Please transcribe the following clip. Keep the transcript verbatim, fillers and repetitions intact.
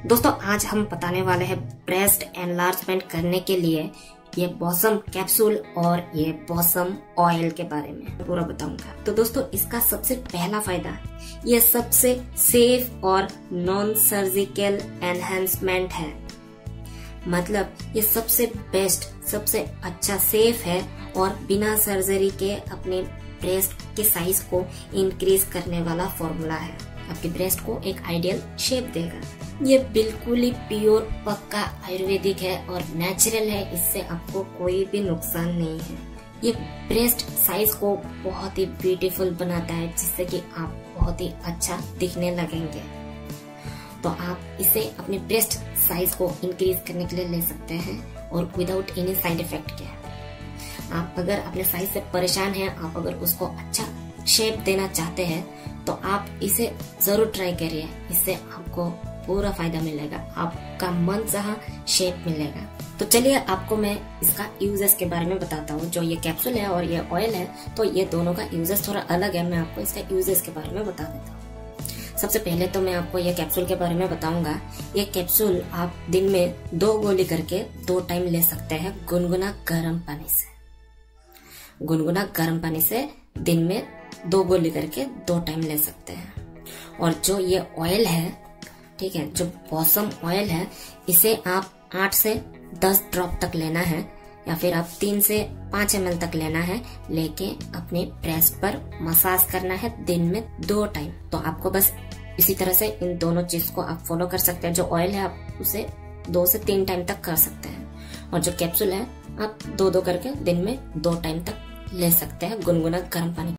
दोस्तों आज हम बताने वाले हैं ब्रेस्ट एनलार्जमेंट करने के लिए ये बॉसम कैप्सूल और ये बॉसम ऑयल के बारे में पूरा बताऊंगा। तो दोस्तों इसका सबसे पहला फायदा, ये सबसे सेफ और नॉन सर्जिकल एनहेंसमेंट है। मतलब ये सबसे बेस्ट, सबसे अच्छा, सेफ है और बिना सर्जरी के अपने ब्रेस्ट के साइज को इंक्रीज करने वाला फॉर्मूला है। आपके ब्रेस्ट को एक आइडियल शेप देगा। ये बिल्कुल ही प्योर पक्का आयुर्वेदिक है और नेचुरल है, इससे आपको कोई भी नुकसान नहीं है। ये ब्रेस्ट साइज को बहुत ही ब्यूटीफुल बनाता है, जिससे कि आप बहुत ही अच्छा दिखने लगेंगे। तो आप इसे अपने ब्रेस्ट साइज को इंक्रीज करने के लिए ले सकते हैं और विदाउट एनी साइड इफेक्ट के। आप अगर अपने साइज से परेशान हैं, आप अगर उसको अच्छा शेप देना चाहते हैं, तो आप इसे जरूर ट्राई करिए। इससे आपको पूरा फायदा मिलेगा, आपका मन चाहा शेप मिलेगा। तो चलिए आपको मैं इसका यूजेस के बारे में बताता हूँ। जो ये कैप्सूल है और ये ऑयल है, तो ये दोनों का यूजेस थोड़ा अलग है। मैं आपको इसका यूजेस के बारे में बता देता हूँ। सबसे पहले तो मैं आपको ये कैप्सूल के बारे में बताऊंगा। ये कैप्सूल आप दिन में दो गोली करके दो टाइम ले सकते हैं, गुनगुना गर्म पानी से। गुनगुना गर्म पानी से दिन में दो गोली करके दो टाइम ले सकते हैं। और जो ये ऑयल है, ठीक है, जो बॉसम ऑयल है, इसे आप आठ से दस ड्रॉप तक लेना है या फिर आप तीन से पाँच एम एल तक लेना है। लेके अपने ब्रेस्ट पर मसाज करना है दिन में दो टाइम। तो आपको बस इसी तरह से इन दोनों चीज को आप फॉलो कर सकते हैं। जो ऑयल है आप उसे दो से तीन टाइम तक कर सकते हैं और जो कैप्सूल है आप दो दो करके दिन में दो टाइम तक ले सकते हैं, गुनगुना गर्म पानी।